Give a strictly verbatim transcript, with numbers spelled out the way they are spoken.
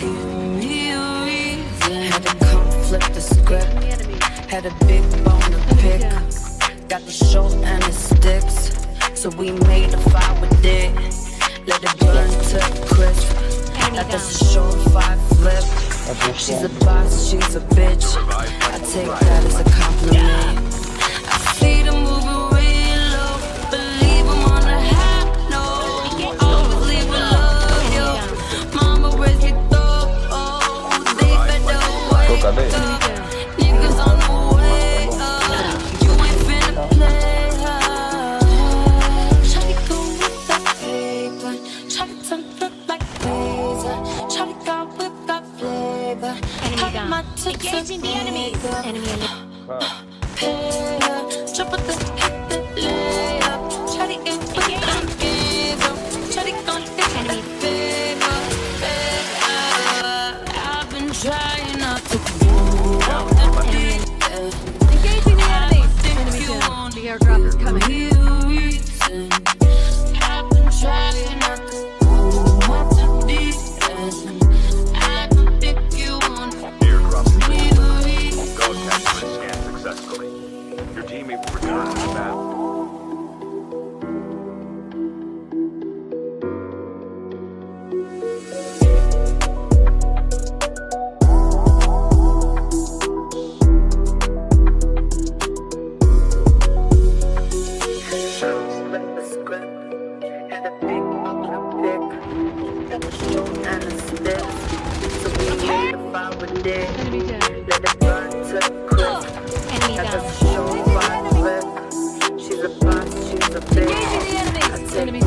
Had to come flip the script. Had a big bone to pick. Got the short and the sticks. So we made a fire with it. Let it burn to crisp. Now that's a short five flip. She's a boss, she's a bitch. I take that as a compliment. I see them moving real low, but leave them on a high note. Always leave a love, yo. Mama raised me though. They better wake up. Niggas on the way up. You ain't finna play her. Shawty go with that paper. Shawty turn flip like razor. Shawty got whip, got flavor. Enemy down. Engaging the enemies. Enemy eliminated. Jump at the hit the layup. Shawty ain't with them give up. Shawty gon' hit enemy favor. I've been trying not to move out the deep end. Engaging the enemies. Enemy down. The airdrop is coming. I've been trying not to move out the deep end. I don't think you want Airdrop complete. Go test and scan successfully. Your teammate will return to the map. Flip the script. Had a big bone to pick. Got the short and the stick. So we made a fire with it. Enemy down. Let it burn to crisp. Enemy Got down. the short five flip. She's a boss, she's a bitch. Engaging the enemies. I take Enemy